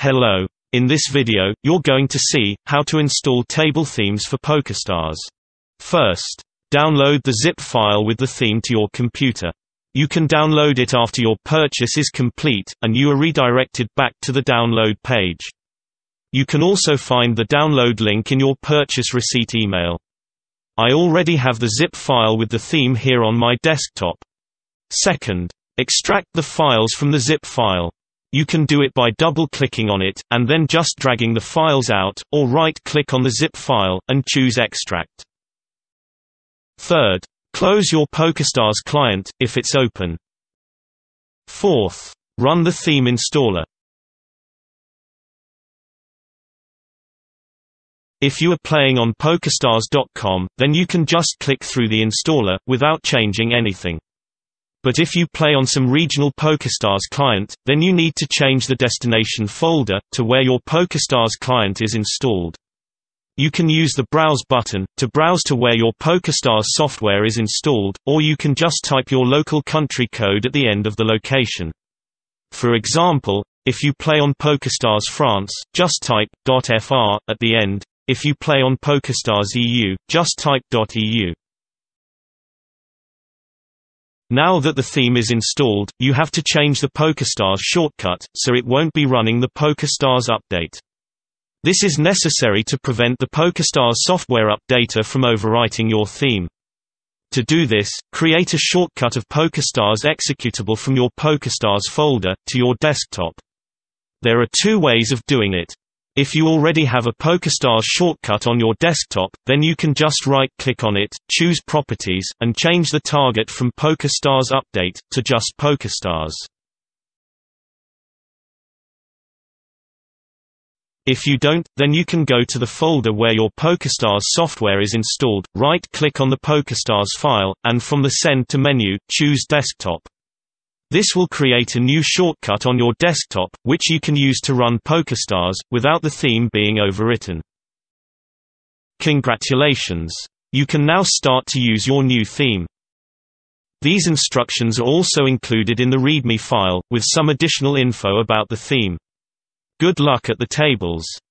Hello. In this video, you're going to see how to install table themes for PokerStars. First, download the zip file with the theme to your computer. You can download it after your purchase is complete, and you are redirected back to the download page. You can also find the download link in your purchase receipt email. I already have the zip file with the theme here on my desktop. Second, extract the files from the zip file. You can do it by double-clicking on it, and then just dragging the files out, or right-click on the zip file, and choose Extract. Third, close your PokerStars client, if it's open. Fourth, run the theme installer. If you are playing on PokerStars.com, then you can just click through the installer, without changing anything. But if you play on some regional PokerStars client, then you need to change the destination folder to where your PokerStars client is installed. You can use the Browse button to browse to where your PokerStars software is installed, or you can just type your local country code at the end of the location. For example, if you play on PokerStars France, just type .fr at the end. If you play on PokerStars EU, just type .eu. Now that the theme is installed, you have to change the PokerStars shortcut, so it won't be running the PokerStars update. This is necessary to prevent the PokerStars software updater from overwriting your theme. To do this, create a shortcut of PokerStars executable from your PokerStars folder to your desktop. There are two ways of doing it. If you already have a PokerStars shortcut on your desktop, then you can just right-click on it, choose Properties, and change the target from PokerStars Update to just PokerStars. If you don't, then you can go to the folder where your PokerStars software is installed, right-click on the PokerStars file, and from the Send to menu, choose Desktop. This will create a new shortcut on your desktop, which you can use to run PokerStars, without the theme being overwritten. Congratulations! You can now start to use your new theme. These instructions are also included in the README file, with some additional info about the theme. Good luck at the tables!